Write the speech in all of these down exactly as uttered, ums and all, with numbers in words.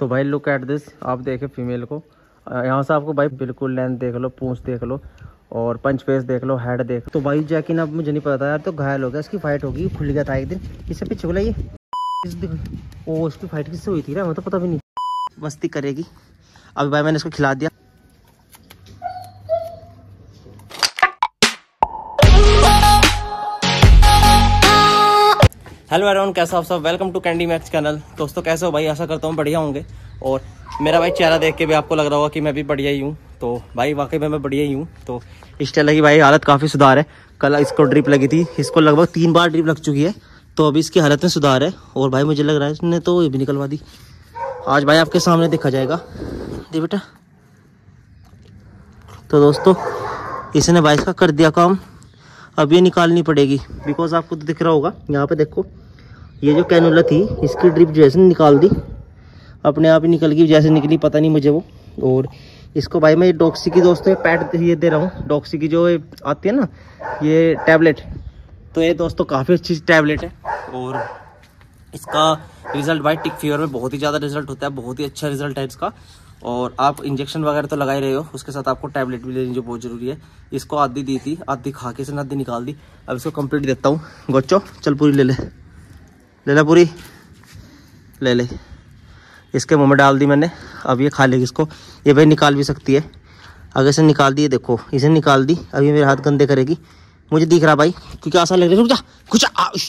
तो भाई look at this, आप देखें फीमेल को। यहाँ से आपको भाई बिल्कुल लेंथ देख लो, पूंछ देख लो और पंच फेस देख लो, हेड देख लो। तो भाई जैकिन अब मुझे नहीं पता था यार, तो घायल हो गया, इसकी फाइट होगी, खुल गया था एक दिन। इससे पीछे बोला ये ओ इसकी फाइट किससे हुई थी ना, मैं तो पता भी नहीं। मस्ती करेगी अभी भाई, मैंने इसको खिला दिया। हेलो एवरीवन, कैसा आप सब, welcome to Candy Max channel. दोस्तों कैसे हो भाई, आशा करता हूँ बढ़िया होंगे। और मेरा भाई चेहरा देख के भी आपको लग रहा होगा कि मैं भी बढ़िया ही हूँ। तो भाई वाकई में मैं बढ़िया ही हूँ। तो इस टेलर की भाई हालत काफ़ी सुधार है। कल इसको ड्रिप लगी थी, इसको लगभग तीन बार ड्रिप लग चुकी है, तो अभी इसकी हालत में सुधार है। और भाई मुझे लग रहा है इसने तो ये भी निकलवा दी। आज भाई आपके सामने देखा जाएगा, दे बेटा। तो दोस्तों इसने भाई इसका कर दिया काम, अब ये निकालनी पड़ेगी। बिकॉज आपको तो दिख रहा होगा, यहाँ पे देखो ये जो कैनुला थी इसकी ड्रिप जैसे निकाल दी, अपने आप ही निकल गई, जैसे निकली पता नहीं मुझे वो। और इसको भाई मैं डॉक्सी की दोस्तों पैड ये दे रहा हूँ, डॉक्सी की जो आती है ना ये टैबलेट। तो ये दोस्तों काफ़ी अच्छी टैबलेट है और इसका रिजल्ट भाई टिक फीवर में बहुत ही ज़्यादा रिजल्ट होता है, बहुत ही अच्छा रिजल्ट है इसका। और आप इंजेक्शन वगैरह तो लगा ही रहे हो, उसके साथ आपको टैबलेट भी लेनी जो बहुत ज़रूरी है। इसको आधी दी थी, आधी खा के से आधी निकाल दी। अब इसको कंप्लीट देता हूँ। गोचो चल पूरी ले ले, ले ले पूरी ले ले। इसके मुंह में डाल दी मैंने, अब ये खा लेगी इसको। ये भाई निकाल भी सकती है, अगर इसे निकाल दी, देखो इसे निकाल दी। अब ये मेरे हाथ गंदे करेगी, मुझे दिख रहा भाई, क्योंकि आसान लग रहा है। रुक जा कुछ।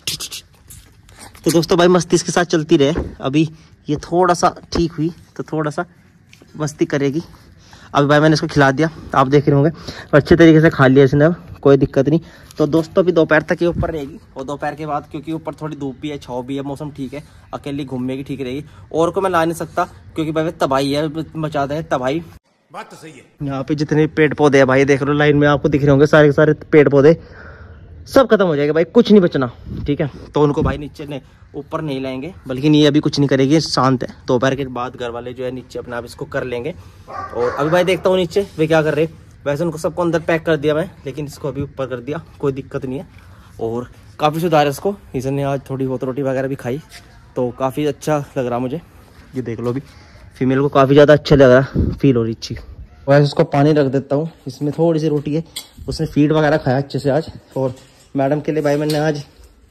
तो दोस्तों भाई मस्ती इसके साथ चलती रहे। अभी ये थोड़ा सा ठीक हुई तो थोड़ा सा मस्ती करेगी। अभी भाई मैंने इसको खिला दिया, आप देख रहे होंगे अच्छे तरीके से खा लिया इसने, अब कोई दिक्कत नहीं। तो दोस्तों अभी दोपहर तक ये ऊपर रहेगी, और दोपहर के बाद क्योंकि ऊपर थोड़ी धूप भी है, छाव भी है, मौसम ठीक है, अकेली घूमने ठीक रहेगी। और को मैं ला नहीं सकता क्योंकि भाई तबाही है, मचा दे तबाही। बात तो सही है। यहाँ पे जितने पेड़ पौधे हैं भाई देख लो, लाइन में आपको दिख रहे होंगे, सारे के सारे पेड़ पौधे सब खत्म हो जाएगा भाई, कुछ नहीं बचना। ठीक है, तो उनको भाई नीचे ने ऊपर नहीं लाएंगे, बल्कि ये अभी कुछ नहीं करेगी, शांत है। दोपहर के बाद घर वाले जो है नीचे अपना आप इसको कर लेंगे। और अभी भाई देखता हूँ नीचे वे क्या कर रहे। वैसे उनको सबको अंदर पैक कर दिया मैं, लेकिन इसको अभी ऊपर कर दिया, कोई दिक्कत नहीं है। और काफ़ी सुधार है इसको, इसने आज थोड़ी बहुत रोटी वगैरह भी खाई, तो काफ़ी अच्छा लग रहा मुझे। ये देख लो, अभी फीमेल को काफ़ी ज़्यादा अच्छा लग रहा, फील हो रही अच्छी। वैसे उसको पानी रख देता हूँ, इसमें थोड़ी सी रोटी है, उसने फीड वगैरह खाया अच्छे से आज। और मैडम के लिए भाई मैंने आज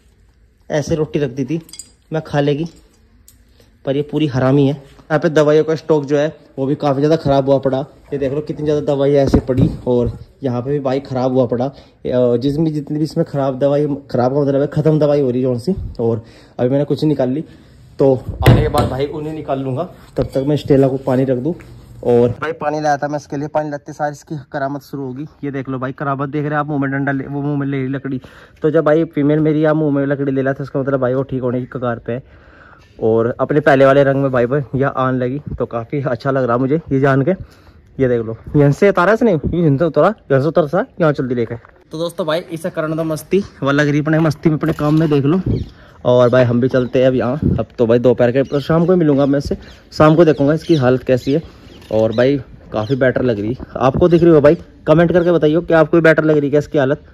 ऐसे रोटी रख दी थी, मैं खा लेगी, पर ये पूरी हरामी है। यहाँ पे दवाइयों का स्टॉक जो है वो भी काफ़ी ज़्यादा ख़राब हुआ पड़ा। ये देख लो कितनी ज़्यादा दवाई ऐसे पड़ी, और यहाँ पे भी भाई ख़राब हुआ पड़ा। जिसमें जितनी भी इसमें ख़राब दवाई, ख़राब का मतलब है ख़त्म दवाई हो रही है सी। और अभी मैंने कुछ निकाल ली, तो आने के बाद भाई उन्हें निकाल लूँगा। तब तक मैं स्टेला को पानी रख दूँ। और भाई पानी लाया था मैं इसके लिए, पानी लाते सारी इसकी करामत शुरू होगी। ये देख लो भाई करामत देख रहे हैं आप, मुंह में डंडा ले, वो मुंह में ले रही लकड़ी। तो जब भाई फीमेल मेरी या मुंह में लकड़ी ले रहा था, इसका मतलब भाई वो ठीक होने की कगार पे है। और अपने पहले वाले रंग में भाई भाई यह आन लगी, तो काफ़ी अच्छा लग रहा मुझे ये जान के। ये देख लो यहाँ से उतारा इसने, यहाँ से उतारा, यहाँ से उतर सा, यहाँ जल्दी लेकर। तो दोस्तों भाई इसे करना था मस्ती वाला, गरीब अपने मस्ती में अपने काम में देख लो। और भाई हम भी चलते हैं अब यहाँ। अब तो भाई दोपहर के शाम को मिलूंगा मैं इससे, शाम को देखूंगा इसकी हालत कैसी है। और भाई काफ़ी बेटर लग रही, आपको दिख रही हो भाई, कमेंट करके बताइए कि आपको भी बेटर लग रही है क्या इसकी हालत।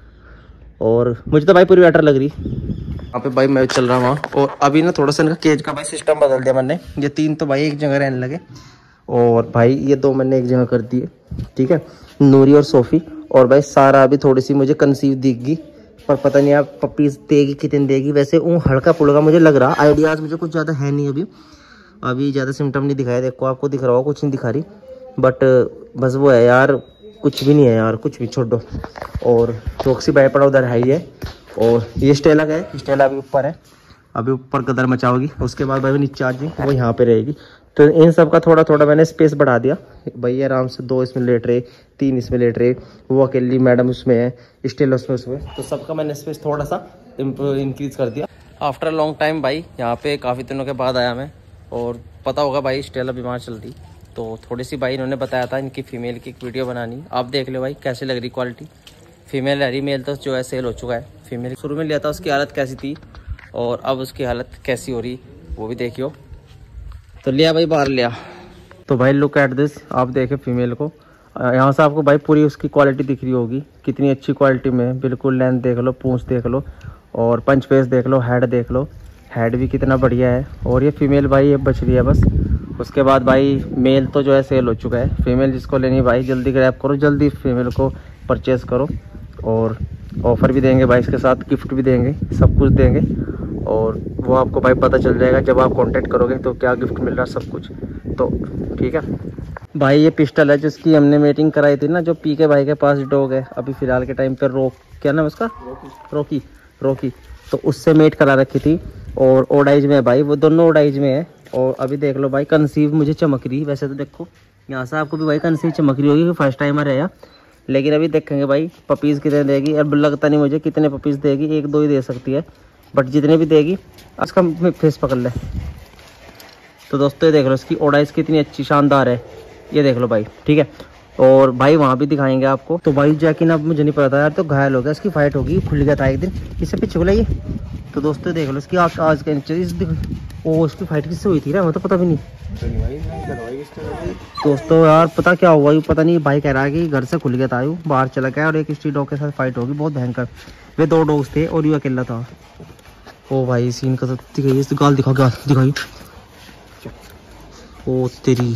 और मुझे तो भाई पूरी बेटर लग रही। यहाँ पे भाई मैं चल रहा हूँ, और अभी ना थोड़ा सा इनका केज का भाई सिस्टम बदल दिया मैंने। ये तीन तो भाई एक जगह रहने लगे, और भाई ये दो मैंने एक जगह कर दिए। ठीक है, नूरी और सोफ़ी। और भाई सारा अभी थोड़ी सी मुझे कंसीव दिखगी, पर पता नहीं आप पपीज देगी कितनी देगी। वैसे वो हल्का पुल्का मुझे लग रहा, आइडियाज़ मुझे कुछ ज़्यादा है नहीं अभी, अभी ज़्यादा सिम्टम नहीं दिखाया। देखो आपको दिख रहा होगा, कुछ नहीं दिखा रही, बट बस वो है यार, कुछ भी नहीं है यार, कुछ भी छोड़ दो। और चौकसी भाई पड़ा उधर है ही है। और ये स्टेला का है, स्टेला अभी ऊपर है, अभी ऊपर कदर मचाओगी, उसके बाद भाई नीचे आ जाएगी, वो यहाँ पे रहेगी। तो इन सब का थोड़ा थोड़ा मैंने स्पेस बढ़ा दिया भाई, आराम से दो इसमें लेट रहे, तीन इसमें लेट रहे, वो अकेली मैडम उसमें है, स्टेला उसमें उसमें तो सबका मैंने स्पेस थोड़ा सा इंक्रीज कर दिया। आफ्टर लॉन्ग टाइम भाई यहाँ पे काफ़ी दिनों के बाद आया मैं। और पता होगा भाई स्टेला बीमार चलती, तो थोड़ी सी भाई इन्होंने बताया था इनकी फीमेल की एक वीडियो बनानी। आप देख लो भाई कैसे लग रही क्वालिटी। फीमेल रही, मेल तो जो है सेल हो चुका है। फीमेल शुरू में लिया था, उसकी हालत कैसी थी और अब उसकी हालत कैसी हो रही वो भी देखियो। तो लिया भाई बाहर लिया। तो भाई लुक एट दिस, आप देखें फीमेल को। यहाँ से आपको भाई पूरी उसकी क्वालिटी दिख रही होगी, कितनी अच्छी क्वालिटी में। बिल्कुल लेंथ देख लो, पूंछ देख लो, और पंच फेस देख लो, हेड देख लो, हेड भी कितना बढ़िया है। और ये फीमेल भाई ये बच रही है बस, उसके बाद भाई मेल तो जो है सेल हो चुका है, फीमेल जिसको लेनी भाई जल्दी ग्रैब करो, जल्दी फीमेल को परचेज़ करो। और ऑफ़र भी देंगे भाई, इसके साथ गिफ्ट भी देंगे, सब कुछ देंगे। और वो आपको भाई पता चल जाएगा जब आप कांटेक्ट करोगे तो क्या गिफ्ट मिल रहा है सब कुछ। तो ठीक है भाई, ये पिस्टल है जिसकी हमने मीटिंग कराई थी ना, जो पी के भाई के पास डॉग है अभी फ़िलहाल के टाइम पर, रोक क्या नाम है उसका, रॉकी रॉकी तो उससे मेट करा रखी थी। और ओडाइज में है भाई, वो दोनों ओडाइज में है। और अभी देख लो भाई, कंसीव मुझे चमक रही, वैसे तो देखो यहाँ से आपको भी भाई कंसीव चमक रही होगी, फर्स्ट टाइम है, लेकिन अभी देखेंगे भाई पपीज़ कितने देगी। अब लगता नहीं मुझे कितने पपीज़ देगी, एक दो ही दे सकती है, बट जितने भी देगी। इसका फेस पकड़ ले। तो दोस्तों ये देख लो इसकी ओडाइज कितनी अच्छी शानदार है, ये देख लो भाई, ठीक है। और भाई वहाँ भी दिखाएंगे आपको। तो भाई जैकिन अब मुझे नहीं पता था यार, तो घायल हो गया, इसकी फाइट होगी, खुल गया था एक दिन, इससे पीछे बुलाइए। तो दोस्तों देख लो इसकी आज आज के नीचे इस ओ इसकी फाइट किससे हुई थी ना, मुझे तो पता भी नहीं दोस्तों यार, पता क्या हुआ ये पता नहीं। भाई कह रहा है कि घर से खुल गया था, यू बाहर चला गया और एक स्ट्रीट डॉग के साथ फाइट होगी बहुत भयंकर। वे दो डॉग्स थे और यू अकेला था। ओ भाई सीन का तो दिखाइए, इस गाल दिखा, गाल दिखाई। ओ तेरी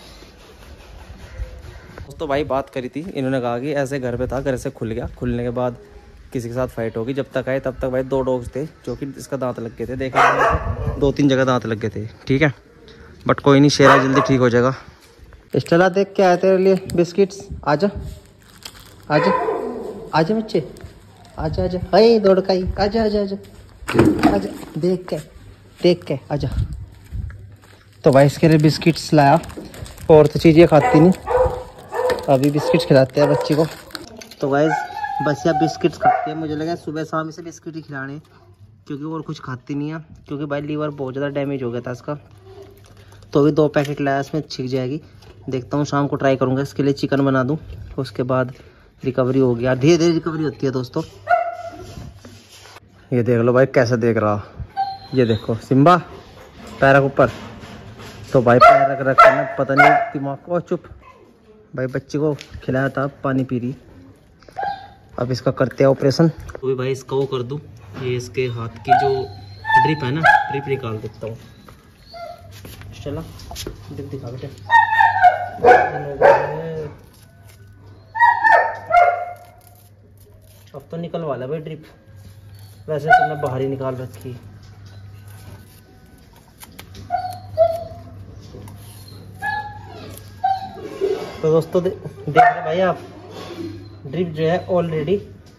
तो भाई बात करी थी, इन्होंने कहा कि ऐसे घर पे था, घर से खुल गया, खुलने के बाद किसी के साथ फाइट होगी। जब तक आए तब तक भाई दो डॉग्स थे जो कि इसका दांत लग गए थे, देखा दो तीन जगह दांत लग गए थे, ठीक है। बट कोई नहीं, शेरा जल्दी ठीक हो जाएगा। स्टेला देख के आए तेरे लिए बिस्किट्स, आजा आजा आजा बच्चे, आजा आजा, हाय दौड़ का ही, आजा आजा आजा आजा, देख के देख के आजा। तो भाई इसके लिए बिस्किट्स लाया, और तो चीज़ें खाती नहीं, अभी बिस्किट्स खिलाते हैं बच्ची को। तो गाइस बस या बिस्किट्स खाती है, मुझे लगा सुबह शाम इसे बिस्किट ही खिलाने, क्योंकि और कुछ खाती नहीं है, क्योंकि भाई लीवर बहुत ज़्यादा डैमेज हो गया था इसका। तो अभी दो पैकेट लाया, इसमें छिक जाएगी। देखता हूँ शाम को ट्राई करूँगा इसके लिए चिकन बना दूँ, उसके बाद रिकवरी हो गया, धीरे धीरे रिकवरी होती है दोस्तों। ये देख लो भाई कैसे देख रहा, ये देखो सिम्बा पैर के ऊपर। तो भाई पैर रख रख ना पता नहीं दिमाग को, चुप भाई, बच्चे को खिलाया था, पानी पी रही। अब इसका करते हैं ऑपरेशन। तो भी भाई इसका वो कर दूँ, ये इसके हाथ की जो ड्रिप है ना, ड्रिप निकाल देता हूँ। चला ड्रिप दिखा बेटे, अब तो निकल वाला भाई ड्रिप, वैसे तो मैं बाहर ही निकाल रखी। तो दोस्तों दे, देख रहे भाई आप, ड्रिप जो है ऑलरेडी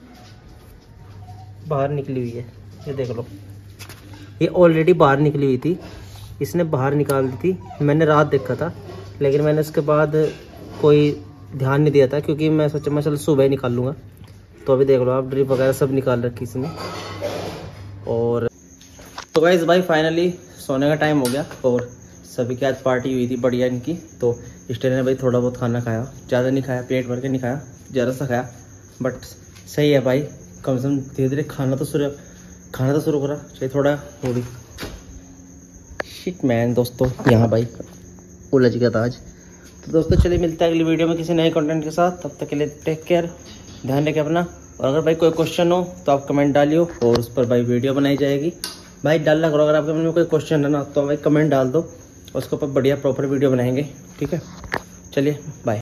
बाहर निकली हुई है, ये देख लो, ये ऑलरेडी बाहर निकली हुई थी, इसने बाहर निकाल दी थी। मैंने रात देखा था, लेकिन मैंने उसके बाद कोई ध्यान नहीं दिया था, क्योंकि मैं सोचा मैं चल सुबह ही निकाल लूँगा। तो अभी देख लो आप, ड्रिप वगैरह सब निकाल रखी इसने। और तो गाइस भाई फाइनली सोने का टाइम हो गया, और सभी की आज पार्टी हुई थी बढ़िया इनकी। तो स्टेन ने भाई थोड़ा बहुत खाना खाया, ज़्यादा नहीं खाया, पेट भर के नहीं खाया, ज़्यादा सा खाया, बट सही है भाई, कम से कम धीरे धीरे खाना तो शुरू खाना तो शुरू करा, चाहिए थोड़ा वो भी। शिट मैन दोस्तों, यहाँ भाई उलझ गया था आज। तो दोस्तों चलिए मिलते हैं अगली वीडियो में किसी नए कंटेंट के साथ, तब तक के लिए टेक केयर, ध्यान रखें अपना। और अगर भाई कोई क्वेश्चन हो तो आप कमेंट डालियो, और उस पर भाई वीडियो बनाई जाएगी। भाई डालना करो, अगर आपके मन में कोई क्वेश्चन है ना, तो भाई कमेंट डाल दो, उसके ऊपर बढ़िया प्रॉपर वीडियो बनाएंगे, ठीक है। चलिए बाय।